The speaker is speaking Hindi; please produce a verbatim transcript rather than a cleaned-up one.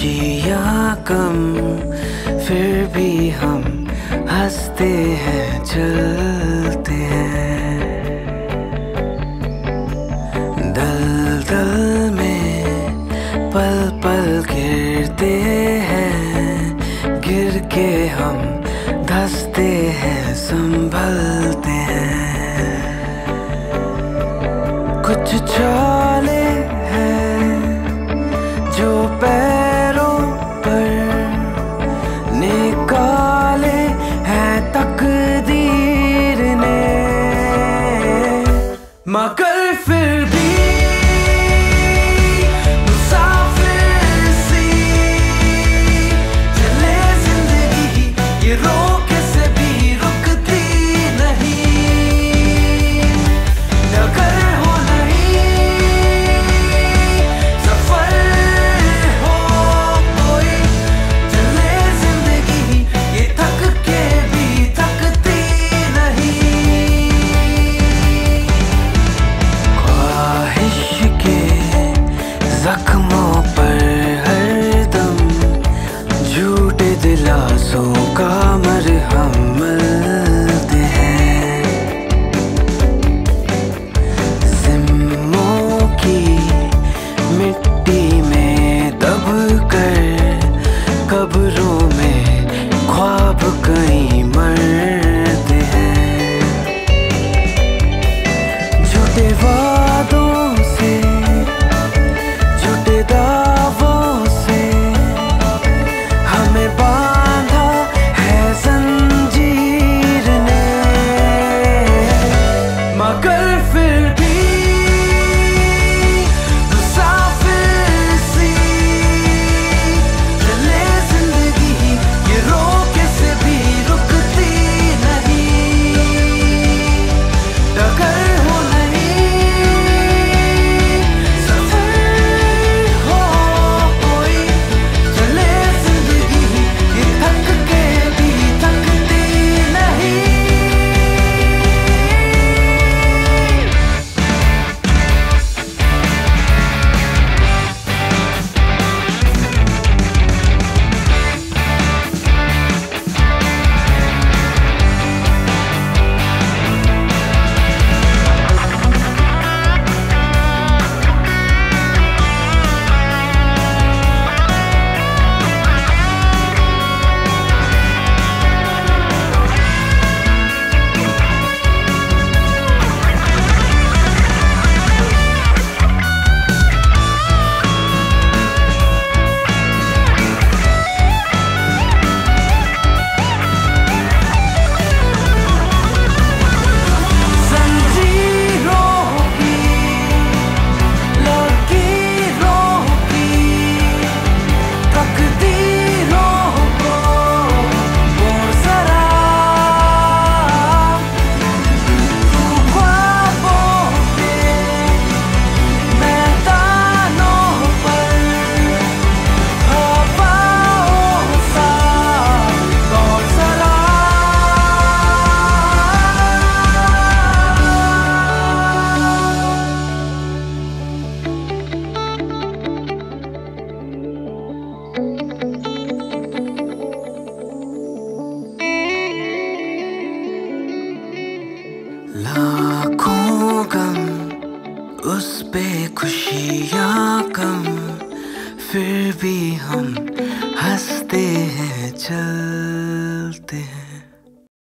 खुशियाँ कम, फिर भी हम हंसते हैं, चलते हैं। दलदल में पल पल गिरते हैं, गिर के हम धंसते हैं, संभलते हैं। कुछ चाले हैं जो पैरों पर निकाले हैं तकदीर ने, मगर फिर भी मुसाफिर सी चले जिंदगी, ये रोके से भी रुकती नहीं। नगर हो नहीं सफर हो कोई, चले जिंदगी ये थक के भी थकती नहीं। ख्वाहिश के जख्मों पर हरदम झूठे दिलासों का मरहम मलते हैं। जिम्मों की मिट्टी में दब कर कब्रों में ख्वाब कहीं मरते हैं। झूठे वादों से, झूठे दावों से हमें बांधा है जंजीर ने, मगर फिर भी मुसाफिर सी चले जिंदगी, ये रोके से भी रुकती नहीं। डगर हो नहीं सफर हो कोई, चले जिंदगी ये थक के भी थकती नहीं। जंजीरों की लकीरों की तकदीरों को मोड़ जरा, ख्वाबों के मैदानों पर हवाओं सा दौड़ जरा। लाखों गम उस पे खुशियाँ कम, फिर भी हम हंसते हैं, चलते हैं।